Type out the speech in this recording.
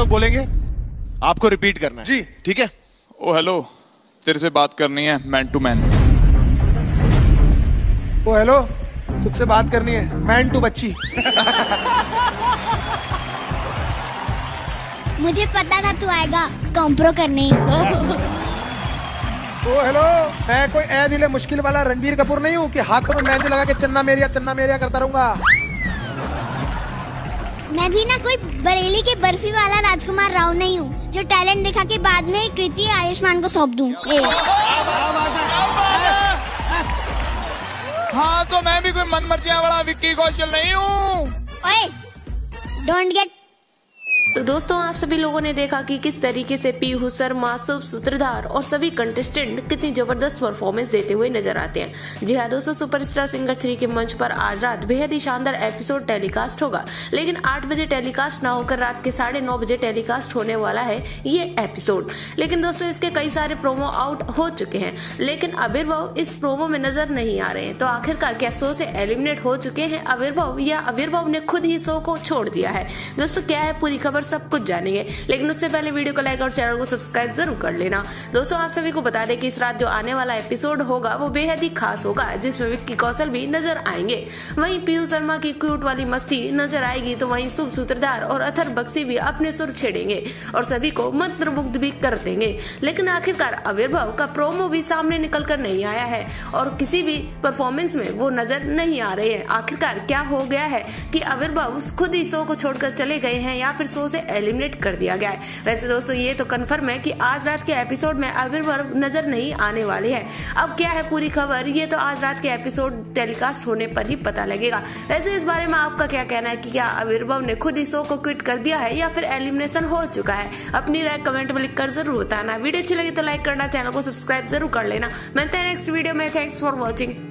Dialogue बोलेंगे, आपको repeat करना है जी। ठीक है? ओ हेलो, तेरे से बात करनी है man to man. Oh hello, तुझसे बात करनी है मैन टू बच्ची। मुझे पता था तू आएगा कॉम्प्रो करने। ओ हेलो, मैं कोई ए दिले मुश्किल वाला रणबीर कपूर नहीं हूँ कि हाथों में मेहंदी लगा के चन्ना मेरिया करता रहूंगा। मैं भी ना कोई बरेली के बर्फी वाला राजकुमार राव नहीं हूँ जो टैलेंट दिखा के बाद में कृति आयुष्मान को सौंप दूँ। हाँ तो मैं भी कोई मन मर्जियां वाला विक्की कौशल नहीं हूँ। ओए, डोंट गेट। तो दोस्तों, आप सभी लोगों ने देखा कि किस तरीके से पीहू शर्मा, शुभ सूत्रधार और सभी कंटेस्टेंट कितनी जबरदस्त परफॉर्मेंस देते हुए नजर आते हैं। जी हाँ दोस्तों, सुपरस्टार सिंगर 3 के मंच पर आज रात बेहद ही शानदार एपिसोड टेलीकास्ट होगा, लेकिन 8 बजे टेलीकास्ट ना होकर रात के 9:30 बजे टेलीकास्ट होने वाला है ये एपिसोड। लेकिन दोस्तों, इसके कई सारे प्रोमो आउट हो चुके हैं, लेकिन आविर्भाव इस प्रोमो में नजर नहीं आ रहे हैं। तो आखिरकार क्या शो से एलिमिनेट हो चुके हैं आविर्भाव, या आविर्भाव ने खुद ही शो को छोड़ दिया है? दोस्तों, क्या है पूरी खबर सब कुछ जानेंगे, लेकिन उससे पहले वीडियो को लाइक और चैनल को सब्सक्राइब जरूर कर लेना। दोस्तों, आप सभी को बता दें कि इस रात जो आने वाला एपिसोड होगा वो बेहद ही खास होगा, जिसमें विक्की कौशल भी नजर आएंगे। वहीं पीहू शर्मा की क्यूट वाली मस्ती नजर आएगी, तो वहीं शुभ सूत्रधार और अथर बक्सी भी अपने सुर छेड़ेंगे और सभी को मंत्रमुग्ध भी कर देंगे। लेकिन आखिरकार आविर्भाव का प्रोमो भी सामने निकल कर नहीं आया है और किसी भी परफॉर्मेंस में वो नजर नहीं आ रहे हैं। आखिरकार क्या हो गया है कि आविर्भाव खुद ही शो को छोड़कर चले गए हैं या फिर शो से एलिमिनेट कर दिया गया है? वैसे दोस्तों, ये तो कंफर्म है कि आज रात के एपिसोड में आविर्भाव नजर नहीं आने वाले हैं। अब क्या है पूरी खबर, ये तो आज रात के एपिसोड टेलीकास्ट होने पर ही पता लगेगा। वैसे इस बारे में आपका क्या कहना है कि क्या आविर्भाव ने खुद ही शो को क्विट कर दिया है या फिर एलिमिनेशन हो चुका है? अपनी राय कमेंट में लिखकर जरूर बताना। वीडियो अच्छी लगी तो लाइक करना, चैनल को सब्सक्राइब जरूर कर लेना। मिलते हैं नेक्स्ट वीडियो में। Thanks for watching.